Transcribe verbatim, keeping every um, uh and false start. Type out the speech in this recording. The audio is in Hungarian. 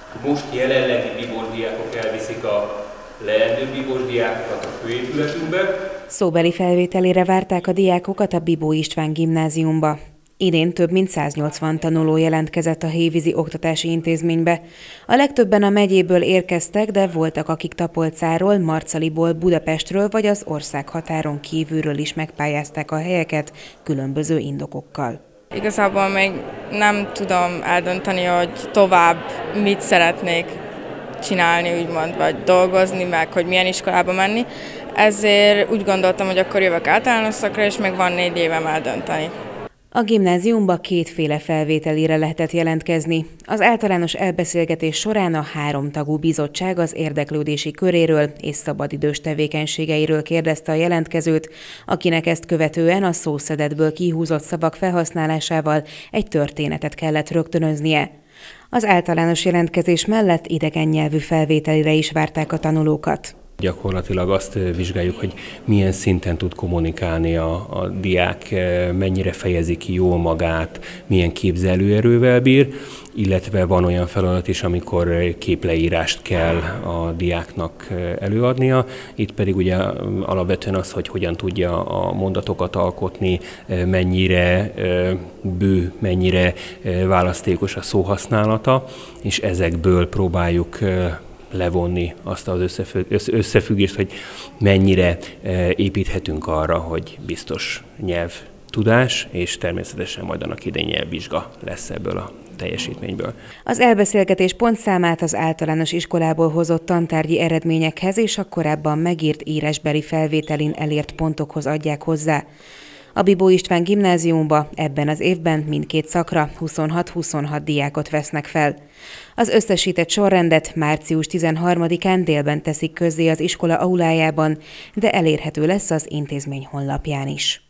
Most jelenlegi bibós diákok elviszik a leendő bibós diákokat a főépületünkbe. Szóbeli felvételére várták a diákokat a Bibó István gimnáziumba. Idén több mint száznyolcvan tanuló jelentkezett a Hévízi Oktatási Intézménybe. A legtöbben a megyéből érkeztek, de voltak, akik Tapolcáról, Marcaliból, Budapestről vagy az országhatáron kívülről is megpályázták a helyeket különböző indokokkal. Igazából még nem tudom eldönteni, hogy tovább mit szeretnék csinálni, úgymond, vagy dolgozni, meg hogy milyen iskolába menni. Ezért úgy gondoltam, hogy akkor jövök általános szakra, és még van négy évem eldönteni. A gimnáziumba kétféle felvételire lehetett jelentkezni. Az általános elbeszélgetés során a háromtagú bizottság az érdeklődési köréről és szabadidős tevékenységeiről kérdezte a jelentkezőt, akinek ezt követően a szószedetből kihúzott szavak felhasználásával egy történetet kellett rögtönöznie. Az általános jelentkezés mellett idegen nyelvű felvételire is várták a tanulókat. Gyakorlatilag azt vizsgáljuk, hogy milyen szinten tud kommunikálni a, a diák, mennyire fejezi ki jól magát, milyen képzelőerővel bír, illetve van olyan feladat is, amikor képleírást kell a diáknak előadnia. Itt pedig ugye alapvetően az, hogy hogyan tudja a mondatokat alkotni, mennyire bő, mennyire választékos a szóhasználata, és ezekből próbáljuk levonni azt az összefüggést, hogy mennyire építhetünk arra, hogy biztos nyelvtudás, és természetesen majd annak idején nyelvvizsga lesz ebből a teljesítményből. Az elbeszélgetés pontszámát az általános iskolából hozott tantárgyi eredményekhez és a korábban megírt írásbeli felvételin elért pontokhoz adják hozzá. A Bibó István gimnáziumba ebben az évben mindkét szakra huszonhat-huszonhat diákot vesznek fel. Az összesített sorrendet március tizenharmadikán délben teszik közzé az iskola aulájában, de elérhető lesz az intézmény honlapján is.